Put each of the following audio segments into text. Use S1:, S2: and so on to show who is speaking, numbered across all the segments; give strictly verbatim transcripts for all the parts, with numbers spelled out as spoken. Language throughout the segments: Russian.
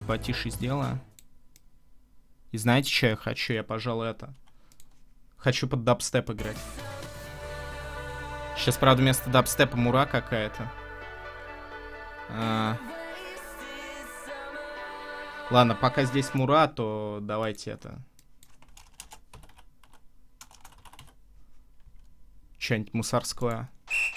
S1: потише сделаю. И знаете, что я хочу? Я, пожалуй, это... Хочу под дабстеп играть. Сейчас, правда, вместо дабстепа мура какая-то. А... Ладно, пока здесь мура, то давайте это... Что-нибудь мусорское.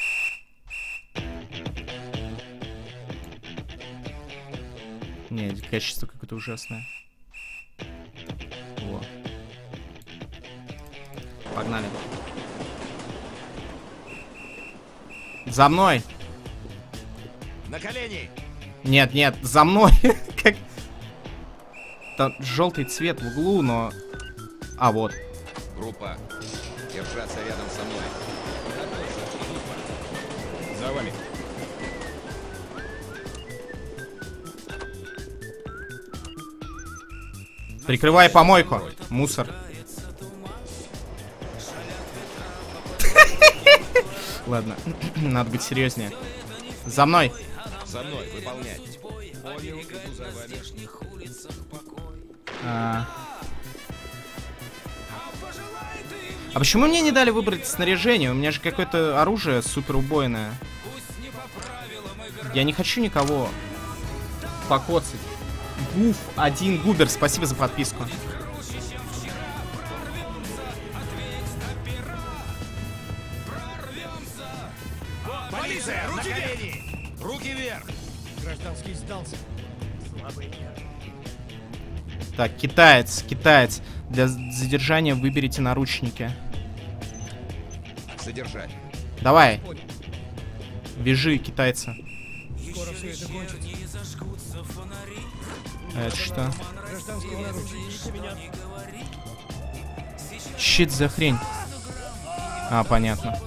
S1: Не, качество какое-то ужасное. Во. Погнали. За мной!
S2: На колени!
S1: Нет, нет, за мной! Как... Там желтый цвет в углу, но... А, вот.
S2: Группа, держаться рядом со мной. За вами.
S1: Прикрывай помойку. Мусор. Ладно, надо быть серьезнее. За мной.
S2: За мной, выполнять. Понял, иду за вами.
S1: А... а почему мне не дали выбрать снаряжение? У меня же какое-то оружие супер убойное. Я не хочу никого покоцать. Гуф, один губер, спасибо за подписку.
S2: Полиция, руки вверх! Руки вверх!
S3: Гражданский сдался. Слабый нерв.
S1: Так, китаец, китаец. Для задержания выберите наручники.
S2: Задержать.
S1: Давай. Вяжи китайца.
S3: Скоро все это кончится.
S1: А это что?
S3: Гражданского наручника.
S1: Щит за хрень. А, понятно.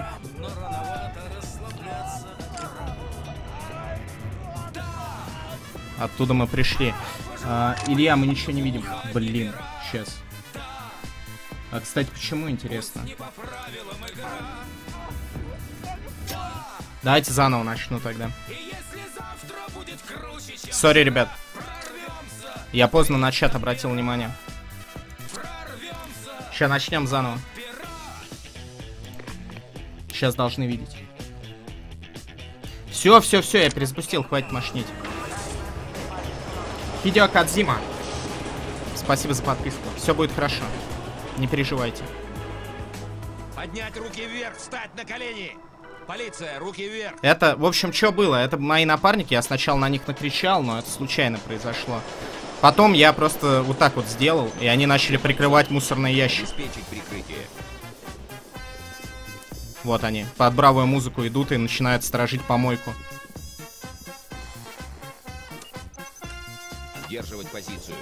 S1: Оттуда мы пришли. А, Илья, мы ничего не видим. Блин, сейчас. А, кстати, почему, интересно? Давайте заново начну тогда. Сори, ребят. Я поздно на чат обратил внимание. Сейчас начнем заново. Сейчас должны видеть. Все, все, все, я перезапустил, хватит мошнить. Хидео Кадзима. Спасибо за подписку. Все будет хорошо. Не переживайте.
S2: Поднять руки вверх, встать на колени! Полиция, руки вверх!
S1: Это, в общем, что было? Это мои напарники, я сначала на них накричал, но это случайно произошло. Потом я просто вот так вот сделал, и они начали прикрывать мусорные ящики.
S2: Обеспечить прикрытие.
S1: Вот они, под бравую музыку идут и начинают сторожить помойку.
S2: Удерживать позицию.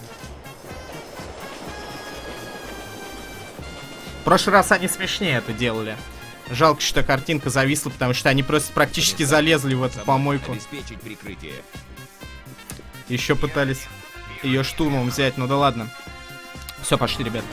S1: В прошлый раз они смешнее это делали. Жалко, что картинка зависла, потому что они просто практически залезли в эту помойку.
S2: Обеспечить прикрытие.
S1: Еще пытались ее штурмом взять, ну да ладно. Все, пошли, ребят.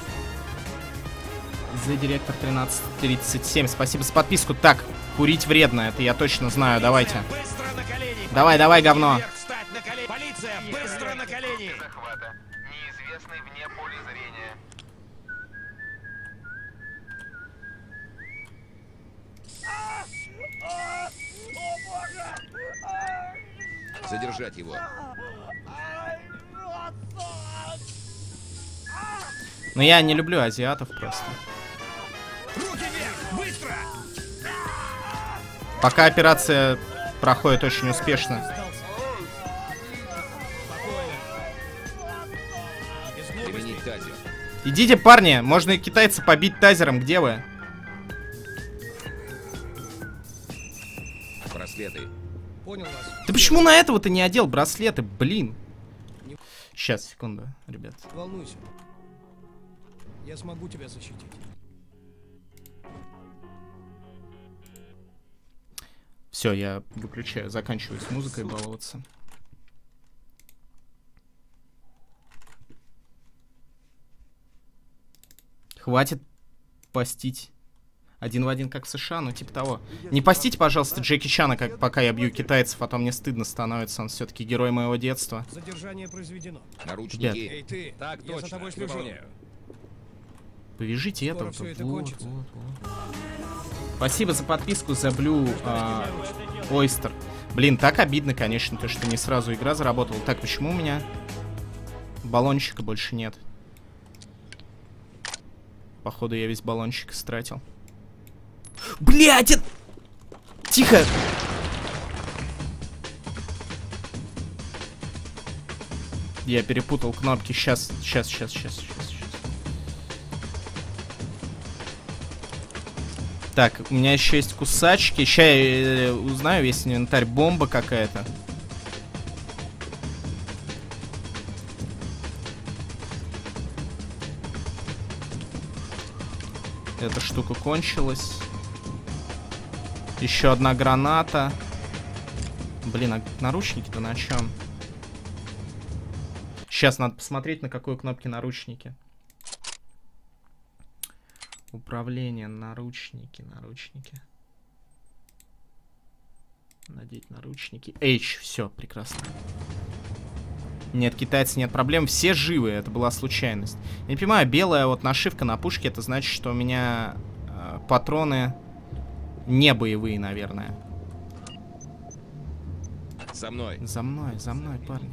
S1: За директор тринадцать тридцать семь, спасибо за подписку. Так, курить вредно, это я точно знаю, давайте. Давай, давай, говно.
S2: Полиция, быстро на колени!
S4: Неизвестный вне поля зрения.
S2: Задержать его.
S1: Но я не люблю азиатов просто.
S2: Руки вверх, быстро!
S1: Пока операция проходит очень успешно.
S2: Применить тазер.
S1: Идите, парни, можно и китайца побить тазером, где вы?
S2: Браслеты.
S3: Понял вас.
S1: Ты почему на этого ты не одел браслеты, блин? Сейчас, секунду, ребят.
S3: Волнуйся. Я смогу тебя защитить.
S1: Все, я выключаю, заканчиваю с музыкой баловаться. Хватит постить. Один в один, как в США, ну типа того. Не постите, пожалуйста, Джеки Чана, как пока я бью китайцев, а то мне стыдно становится. Он все-таки герой моего детства.
S3: Задержание произведено.
S2: Наручники.
S3: Эй, ты,
S2: Так
S3: я за
S2: точно,
S3: тобой слежу.
S2: выполняю.
S1: Повяжите
S3: Скоро
S1: этого.
S3: всё это
S1: Вот,
S3: кончится.
S1: вот, вот. Спасибо за подписку, за Blue а, Oyster. Блин, так обидно, конечно, то, что не сразу игра заработала. Так, почему у меня баллончика больше нет? Походу, я весь баллончик истратил. Блять! Это... Тихо! Я перепутал кнопки. Сейчас, сейчас, сейчас, сейчас, сейчас, сейчас. Так, у меня еще есть кусачки. Сейчас я э, узнаю, весь инвентарь. Бомба какая-то. Эта штука кончилась. Еще одна граната. Блин, а наручники-то на чем? Сейчас надо посмотреть, на какой кнопке наручники. Управление, наручники, наручники. Надеть наручники. H, все, прекрасно. Нет, китайцы, нет проблем. Все живы, это была случайность. Я не понимаю, белая вот нашивка на пушке, это значит, что у меня э, патроны не боевые, наверное.
S2: За мной.
S1: За мной, за мной, парни.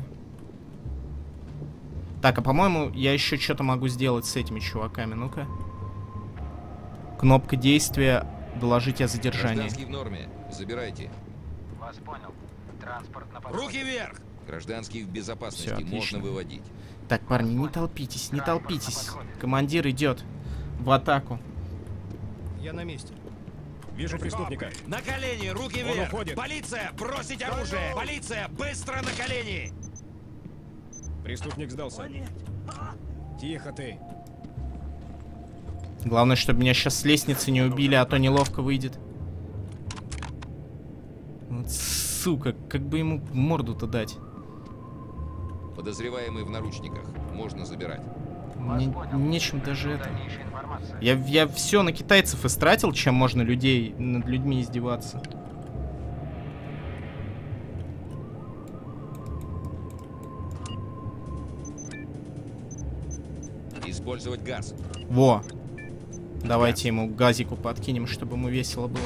S1: Так, а по-моему, я еще что-то могу сделать с этими чуваками. Ну-ка. Кнопка действия. Доложить о задержании.
S2: Гражданский в норме. Забирайте.
S4: Вас понял. Транспорт на подходе.
S2: Руки вверх! Гражданских в безопасности.
S1: Всё, отлично.
S2: Можно выводить.
S1: Так, парни, не толпитесь, не толпитесь. Командир идет в атаку.
S3: Я на месте.
S5: Вижу преступника.
S2: На колени, руки
S5: Он
S2: вверх!
S5: уходит.
S2: Полиция, бросить оружие! Полиция, быстро на колени!
S5: Преступник сдался. Тихо ты.
S1: Главное, чтобы меня сейчас с лестницы не убили, а то неловко выйдет. Вот сука, как бы ему морду-то дать?
S2: Подозреваемый в наручниках. Можно забирать.
S1: Мне нечем даже это.
S4: Дальнейшая информация.
S1: Я, я все на китайцев истратил, чем можно людей над людьми издеваться.
S2: Использовать газ.
S1: Во. Давайте ему газику подкинем, чтобы ему весело было.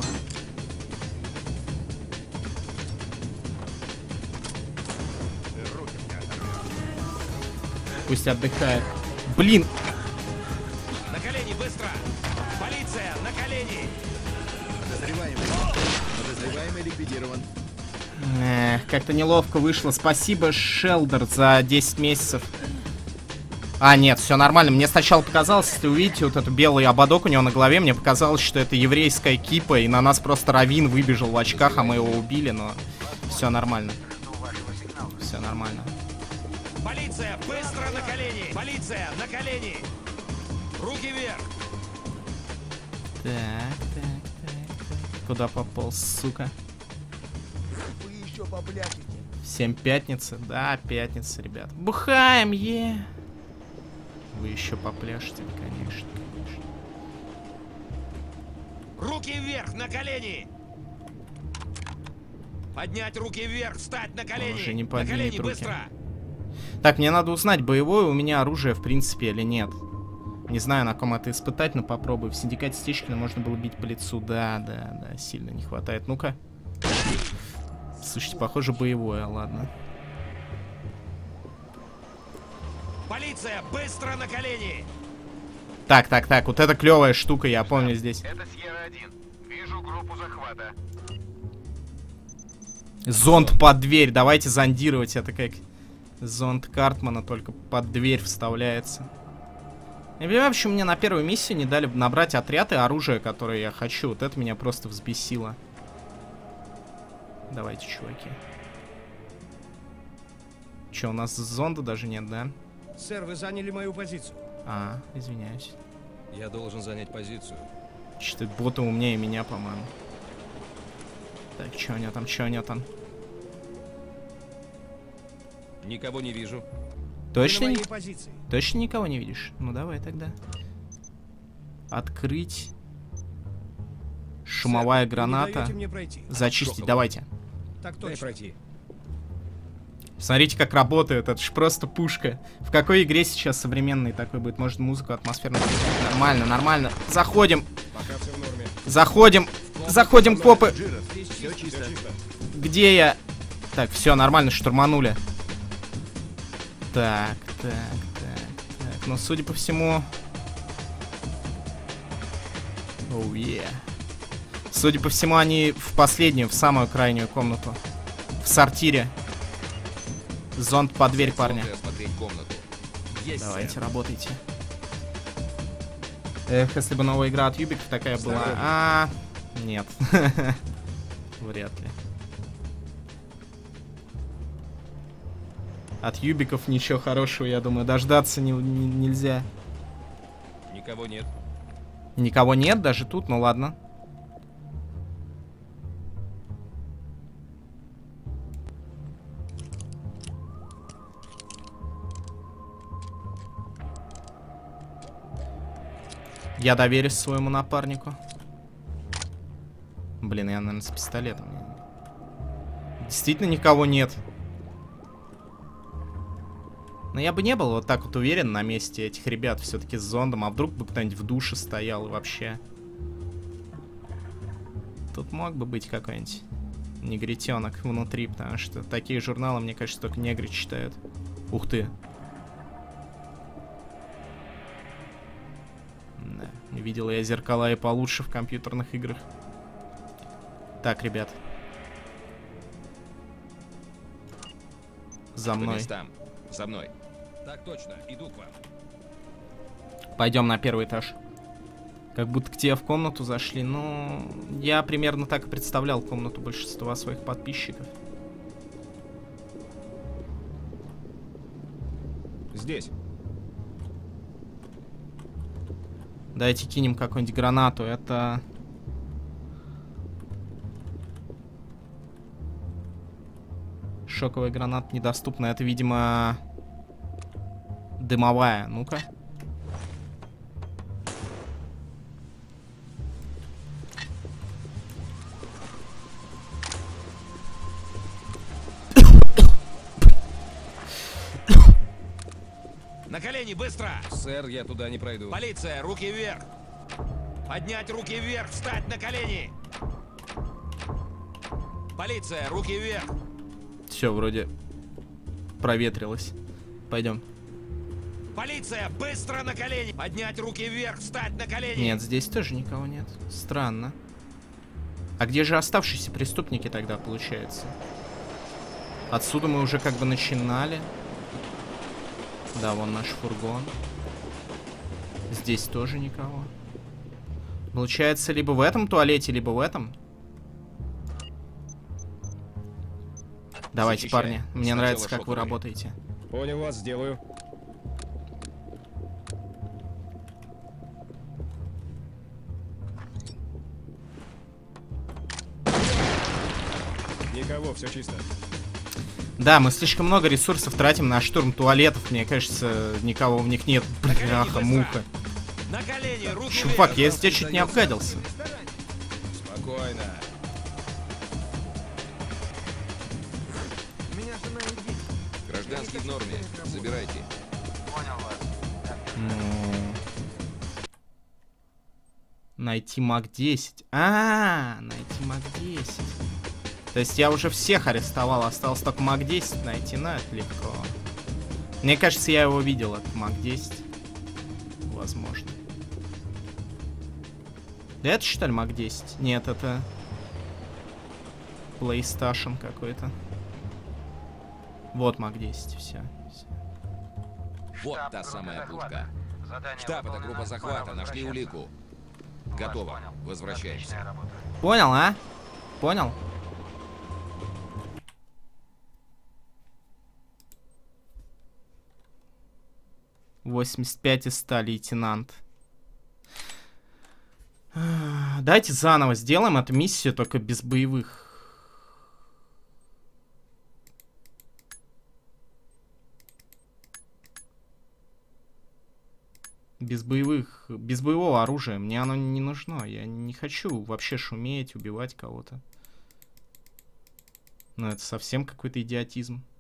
S1: Пусть отдыхает. Блин!
S2: На колени, быстро! Полиция, на колени!
S6: Подозреваемый. Подозреваемый ликвидирован.
S1: Эх, как-то неловко вышло. Спасибо, Шелдер, за десять месяцев. А, нет, все нормально. Мне сначала показалось, если увидите вот этот белый ободок у него на голове, мне показалось, что это еврейская кипа, и на нас просто Равин выбежал в очках, а мы его убили, но все нормально. Все нормально.
S2: Полиция, быстро на колени! Полиция, на колени! Руки вверх!
S1: Так, так, так, так. Куда пополз, сука?
S6: Вы еще побляшете.
S1: Всем пятница? Да, пятница, ребят. Бухаем, е! Вы еще попляшете, конечно, конечно.
S2: Руки вверх, на колени! Поднять руки вверх, встать на колени!
S1: уже не
S2: на
S1: поднимет
S2: колени,
S1: руки.
S2: быстро!
S1: Так, мне надо узнать, боевое у меня оружие, в принципе, или нет. Не знаю, на ком это испытать, но попробую. В синдикате Стечкина можно было бить по лицу. Да, да, да, сильно не хватает. Ну-ка. Слушайте, похоже, боевое, ладно.
S2: Полиция, быстро на колени!
S1: Так, так, так, вот это клевая штука, я помню здесь.
S4: Это Сьерра один. Вижу группу захвата.
S1: Зонд под дверь, давайте зондировать. Это как зонд Картмана, только под дверь вставляется. Я понимаю, почему мне на первой миссии не дали набрать отряд и оружие, которое я хочу. Вот это меня просто взбесило. Давайте, чуваки. Че, у нас зонда даже нет, да?
S3: Сэр, вы заняли мою позицию.
S1: А, извиняюсь.
S5: Я должен занять позицию.
S1: Что-то боты умнее меня, по-моему. Так, что у него там, что у него там?
S5: Никого не вижу.
S1: Точно,
S3: Вы на
S1: ни-
S3: моей позиции.
S1: точно никого не видишь? Ну давай тогда. Открыть. Шумовая
S3: Вы не
S1: граната.
S3: даете мне пройти.
S1: Зачистить,
S5: Шоковый.
S1: давайте.
S3: Так
S5: Дай
S3: точно.
S5: пройти.
S1: Смотрите, как работает. Это ж просто пушка. В какой игре сейчас современный такой будет? Может, музыку атмосферную? Нормально, нормально. Заходим.
S5: Пока все в норме.
S1: Заходим. Заходим, копы.
S6: Пассажиров, все чисто.
S5: Все чисто.
S1: Где я? Так, все, нормально, штурманули. Так, так, так, так. Ну, судя по всему... Оу, oh, yeah. Судя по всему, они в последнюю, в самую крайнюю комнату. В сортире. Зонд под дверь, парни.
S2: Осмотреть комнату. Есть,
S1: Давайте,
S2: сэр.
S1: работайте. Эх, если бы новая игра от Юбиков такая была. А, нет. Вряд ли. От Юбиков ничего хорошего, я думаю, дождаться не, не- нельзя.
S5: Никого нет.
S1: Никого нет даже тут, ну ладно. Я доверюсь своему напарнику. Блин, я, наверное, с пистолетом. Действительно никого нет. Но я бы не был вот так вот уверен на месте этих ребят все-таки с зондом. А вдруг бы кто-нибудь в душе стоял и вообще. Тут мог бы быть какой-нибудь негритенок внутри, потому что такие журналы, мне кажется, только негры читают. Ух ты. Да, видел я зеркала и получше в компьютерных играх. Так, ребят. За
S2: По
S1: мной.
S2: местам. За мной.
S5: Так точно, иду к вам.
S1: Пойдем на первый этаж. Как будто к тебе в комнату зашли. Ну, я примерно так и представлял комнату большинства своих подписчиков.
S5: Здесь.
S1: Давайте кинем какую-нибудь гранату. Это... Шоковая граната недоступна. Это, видимо... Дымовая. Ну-ка.
S2: На колени, быстро!
S5: Сэр, я туда не пройду.
S2: Полиция, руки вверх! Поднять руки вверх, встать на колени! Полиция, руки вверх!
S1: Все, вроде проветрилось. Пойдем.
S2: Полиция, быстро на колени! Поднять руки вверх, встать на колени!
S1: Нет, здесь тоже никого нет. Странно. А где же оставшиеся преступники тогда, получается? Отсюда мы уже как бы начинали. Да, вон наш фургон. Здесь тоже никого. Получается, либо в этом туалете, либо в этом. Давайте,
S2: Защищай.
S1: парни. Мне
S2: Сначала
S1: нравится, как вы
S2: шоковые.
S1: работаете.
S5: Понял вас, сделаю. Никого, все чисто.
S1: Да, мы слишком много ресурсов тратим на штурм туалетов. Мне кажется, никого в них нет. Бляха, муха.
S2: На колени, руки
S1: Чувак,
S2: вверх!
S1: я здесь чуть не обгадился.
S5: Спокойно.
S2: Гражданский в норме. Забирайте.
S4: Понял вас.
S1: Ну... Найти мак десять. А, найти мак десять. То есть я уже всех арестовал, осталось только мак десять найти, но это легко. Мне кажется, я его видел, этот мак десять. Возможно. Это что ли мак десять? Нет, это PlayStation какой-то. Вот мак десять, все.
S2: Вот
S4: Штаб
S2: та
S4: группы
S2: самая
S4: захвата.
S2: будка.
S4: Задание
S2: Штаб, это
S4: выполнено.
S2: группа захвата.
S4: Пора
S2: Нашли
S4: возвращаться.
S2: улику.
S4: Вас
S2: Готово.
S4: понял.
S2: Возвращаемся.
S4: Отличная работа.
S1: Понял, а? Понял? восемьдесят пять из ста, лейтенант. Давайте заново сделаем эту миссию, только без боевых. Без боевых, без боевого оружия. Мне оно не нужно. Я не хочу вообще шуметь, убивать кого-то. Ну, это совсем какой-то идиотизм.